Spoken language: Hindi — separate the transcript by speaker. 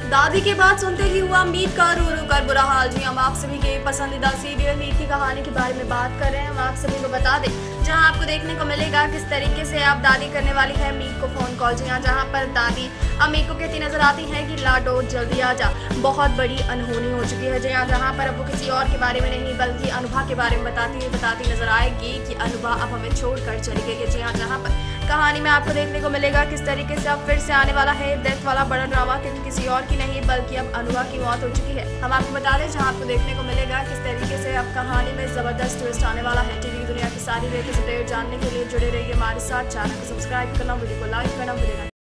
Speaker 1: दादी के बाद सुनते ही हुआ मीत का रो रो कर बुरा हाल। जी हम आप सभी के पसंदीदा सीरियल मीत की कहानी के बारे में बात कर रहे हैं। हम आप सभी को बता दें, जहां आपको देखने को मिलेगा किस तरीके से अब दादी करने वाली है मीत को फोन कॉल। जी हाँ, जहां पर दादी अब मीत को कहती नजर आती है कि लाडो जल्दी आ जा, बहुत बड़ी अनहोनी हो चुकी है। जी हाँ, जहाँ पर अब वो किसी और के बारे में नहीं बल्कि अनुभा के बारे में बताती नजर आएगी कि अनुभा अब हमें छोड़कर चली गई है। जी हाँ, जहाँ पर कहानी में आपको देखने को मिलेगा किस तरीके से अब फिर से आने वाला है डेथ वाला बड़ा ड्रामा, क्योंकि किसी और की नहीं बल्कि अब अनुभा की मौत हो चुकी है। हम आपको बता दें, जहां आपको देखने को मिलेगा किस तरीके से अब कहानी में जबरदस्त ट्विस्ट आने वाला है। टीवी की दुनिया की सारी लेटेस्ट अपडेट जानने के लिए जुड़े रहिए हमारे साथ। चैनल को सब्सक्राइब करना, वीडियो को लाइक करना, वीडियो